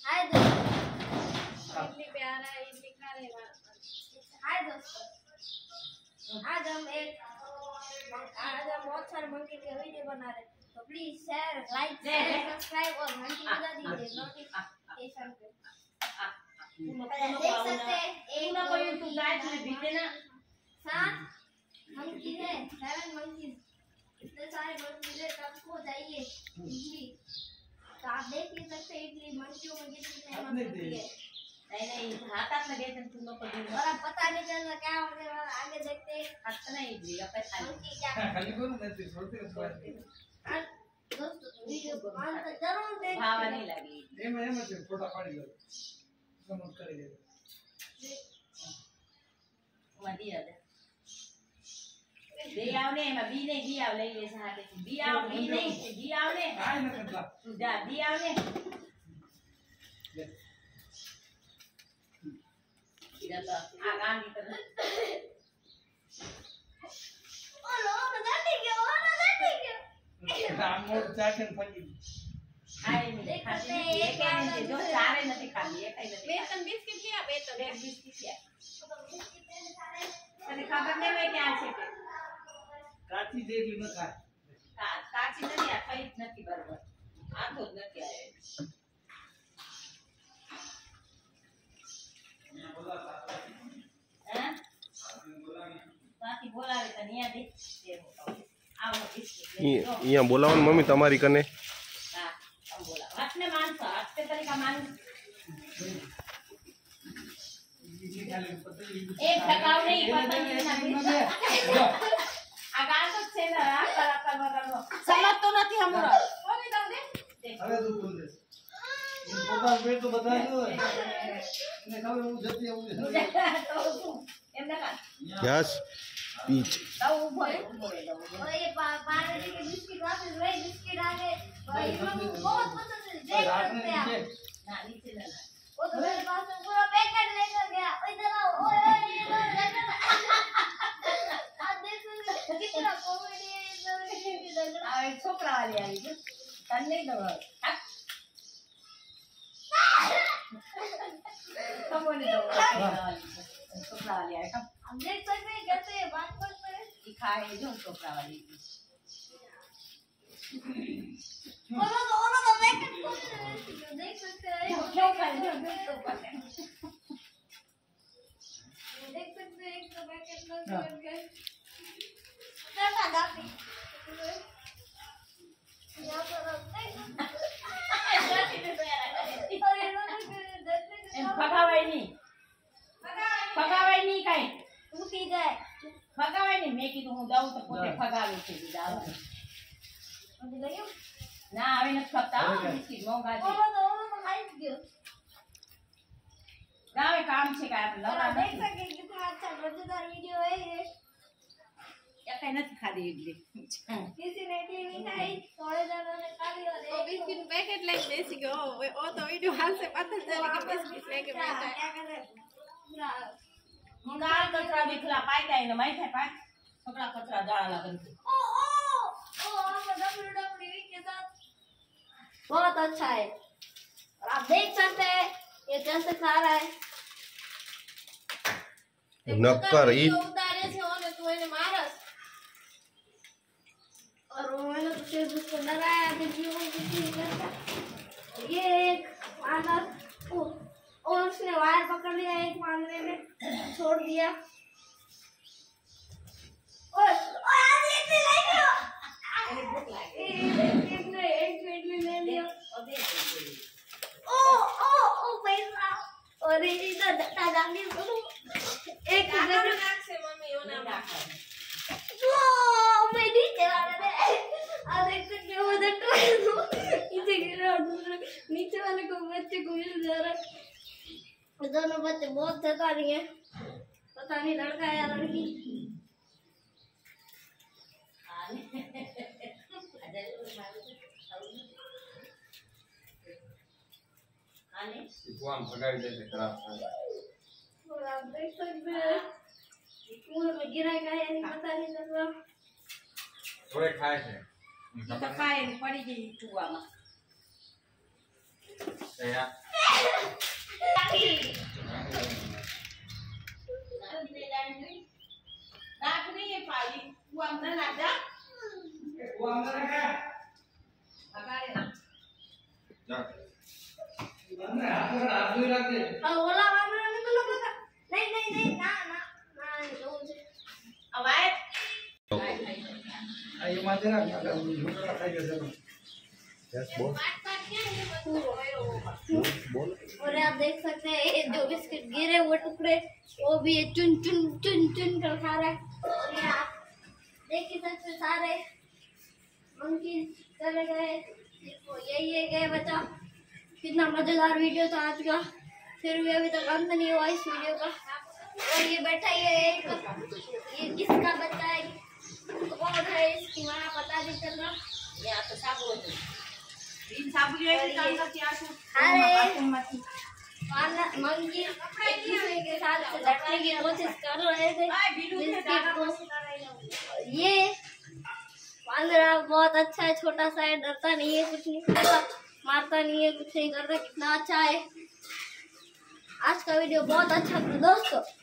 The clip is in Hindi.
हाय दोस्तों, इडली पे आ रहा है, इडली खा रहे हैं। हाय दोस्तों, आज हम बहुत सारे मंकी के वीडियो बना रहे हैं, तो प्लीज शेयर, लाइक, सब्सक्राइब और घंटी बजा दीजिए नोटिफिकेशन पे। देख सकते हैं एक कोई तो गाइस में बीते ना 7 मंकी है, 7 मंकी, इतने सारे मंकी है, सबको चाहिए इडली। तो आप देख ही सकते हैं इडली मंकियों में कितनी मेहनत होती है। नहीं हाथ में देते तुम लोग को और अब पता नहीं चलता क्या होने वाला, आगे देखते हैं। हाथ नहीं इडली का पैसा मंकी क्या खाली को नहीं छोड़ते दोस्तों, वीडियो को अंत तक जरूर देखिए। भावा नहीं लगी ये मैं फोटो पाड़ी लो समझ करेंगे मदी आ दे आओ ने मैं बी नहीं दी आओ ले ये साथ दी आओ बी नहीं दी आओ ने हां मैं करता तू जा दी आओ ने इधर तो आगाम की तरह ओ लो ना ठीक है राम मोड़ जाके फटी आई नहीं खाती ये कहने जो सारे नहीं खाती है कहीं नहीं बेसन बिस्किट लिया बेसन एक बिस्किट लिया तो बिस्किट ने सारे तने खबर नहीं मैं क्या છે કે કાચી દેવી ન ખાય કાચી નથી આ ખાઈ નથી બરોબર આખો જ નથી આવે हैं बाकी बोलावे तो नहीं आदे आओ बिस्किट यहाँ बोलावन मम्मी तुम्हारी कने हां हम बोला हाथ में मानसा हाथ से तरीका मान एक टकाव नहीं पता नहीं ना आगार तो छे ना कला कलवा समझ तो नहीं हमरा कोई दो दे अरे तू बोल दे ये पता वेट तो बता दो ने खाओ वो जल्दी आओ तो एम ना यस पीच तो भरे ओए पार्ले के बिस्किट वापस वही बिस्किट आ गए भाई बहुत पसंद है देख सकते हैं ना नीचे ना वो तो मेरे पास पूरा पैकेट लेकर गया इधर आओ ओए इधर देखो आप देख सकते कितना कॉमेडी है इधर आ एक छोकरा वाली आई है करने दो कम होने दो छोकरा वाली आई हम देख सकते हैं कैसे बात करते हैं दिखाए जो छोकरा वाली ओनो पैकेट देख सकते हैं क्या कर रहे हो देख सकते हैं एक तो पैकेट लग गए चला दादी यहां पर फगावे नहीं काई टूटी जाए फगावे नहीं मैं कीधું હું દઉં તો પોતે ફગાવે છે જાવ અજી લયો ના આવે ન ખપતા બિસ્કિટ મોંઘા છે ઓનો તો ખાઈ ગયો ગાવે કામ છે કે આપણે લવા દેખ સકે કે अच्छा मजेदार वीडियो है ये या कहीं नहीं खा दी इडली किसी ने इडली नहीं खाई थोड़े जनों ने खा ली और वो बिस्किट पैकेट लेके बेसी गयो वो तो वीडियो हाल से पता चल कि बिस्किट लेके बैठा है क्या कर रहे पूरा निकाल कचरा बिखरा पाई जाए ना मैं थे पाई छोकरा कचरा डाला लगन ओ हम डब्ल्यू के साथ बहुत अच्छा है और आप देख सकते हैं ये कैसे खा रहा है नक्कर ई उतारे से होने तो इन्हें मारस और मैंने तो सिर्फ उसको डराया कि जीवन किसी करता ये एक मानस और उसने वायर पकड़ लिया एक मारने में छोड़ दिया ओए आज इतने ले गया एक मिनट ले लिया और दे ओ पैसा और इधर डटा डाली एक नाक से मम्मी वो ना ओ मैं नीचे आ रहा है और देख सकते हो उधर नीचे गिर रहा है नीचे वाले को बच्चे को मिल जा रहा है दोनों बच्चे बहुत थका रही हैं पता नहीं लड़का है या लड़की हम भगाई दे खराब और आप देख सकते हैं पूरे में गिरा का है नहीं पता नहीं चल रहा थोड़े खाए थे तो खाए नहीं पड़ी गई चुआ में और आप देख सकते हैं ये जो बिस्किट गिरे वो टुकड़े वो भी ये चुन चुन चुन चुन कर खा रहा है। और ये आप देख ही सकते सारे मंकी चले गए। देखो ये गए बचा। कितना मजेदार वीडियो था आज का, फिर भी अभी तक अंत नहीं हुआ इस वीडियो का। और ये बैठा ही है एक, ये किसका बच्चा है, कौन है इसकी माँ पता नहीं चल रहा। यहाँ तो साबु मंकी एक दूसरे के साथ लड़ने की कोशिश कर रहे थे बिस्किट को। ये वांदरा बहुत अच्छा है, छोटा सा है, डरता नहीं है, कुछ नहीं करता, मारता नहीं है, कुछ नहीं करता। कितना अच्छा है। आज का वीडियो बहुत अच्छा था दोस्तों।